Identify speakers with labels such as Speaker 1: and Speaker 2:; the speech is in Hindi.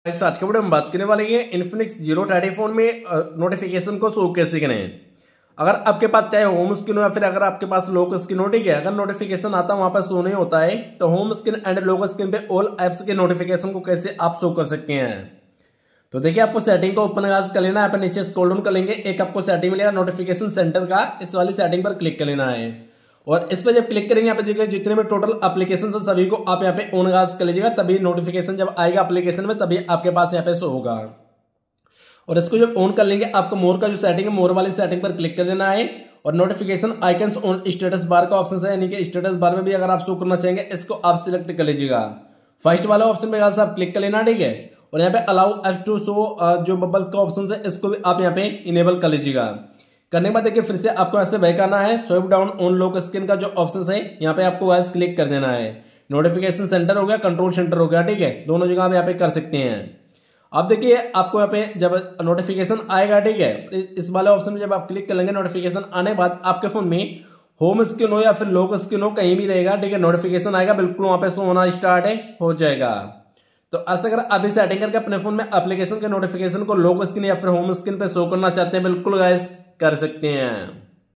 Speaker 1: इस आज के वीडियो में बात करने वाले हैं इन्फिनिक्स जीरो 30 फोन में नोटिफिकेशन को शो कैसे करें। अगर आपके पास चाहे होम स्क्रीन हो या फिर अगर आपके पास लॉक स्क्रीन हो, ठीक है, अगर नोटिफिकेशन आता वहां पर शो नहीं होता है तो home screen and lock screen पे ऑल एप्स के नोटिफिकेशन को कैसे आप शो कर सकते हैं। तो देखिए, आपको सेटिंग को ओपन कर लेना है। नीचे स्क्रॉल डाउन कर लेंगे, एक आपको सेटिंग मिलेगा नोटिफिकेशन सेंटर का, इस वाली सेटिंग पर क्लिक कर लेना है। और इस पर जब क्लिक करेंगे यहाँ पे देखिए जितने भी टोटल एप्लीकेशन है सभी को आप यहाँ पे ऑन कर लीजिएगा, तभी नोटिफिकेशन जब आएगा एप्लीकेशन में तभी आपके पास यहाँ पे शो होगा। और इसको जब ऑन कर लेंगे आपको मोर का जो सेटिंग है मोर वाली सेटिंग पर क्लिक कर देना है। और notification icons on status bar का ऑप्शन है, यानी कि स्टेटस बार में भी अगर आप शो करना चाहेंगे इसको आप सिलेक्ट कर लीजिएगा। फर्स्ट वाला ऑप्शन पे आप क्लिक कर लेना, ठीक है। और यहाँ पे अलाउ एप टू शो जो बबल्स का ऑप्शन है इसको भी आप यहाँ पे इनेबल कर लीजिएगा। करने के बाद देखिए फिर से आपको ऐसे बैक आना है, swipe down on lock screen का जो ऑप्शन है यहाँ पे आपको वाइस क्लिक कर देना है। नोटिफिकेशन सेंटर हो गया, कंट्रोल सेंटर हो गया, ठीक है, दोनों जगह आप यहाँ पे कर सकते हैं। अब देखिए आपको यहाँ पे जब नोटिफिकेशन आएगा, ठीक है, इस वाले ऑप्शन में जब आप क्लिक कर लेंगे नोटिफिकेशन आने के बाद आपके फोन में होम स्क्रीन हो या फिर लॉक स्क्रीन हो कहीं भी रहेगा, ठीक है, नोटिफिकेशन आएगा बिल्कुल वहां पे शो होना स्टार्ट हो जाएगा। तो ऐसा अगर अभी सेटिंग करके अपने फोन में एप्लीकेशन के नोटिफिकेशन को लॉक स्क्रीन या फिर होम स्क्रीन पे शो करना चाहते हैं बिल्कुल गाइस कर सकते हैं।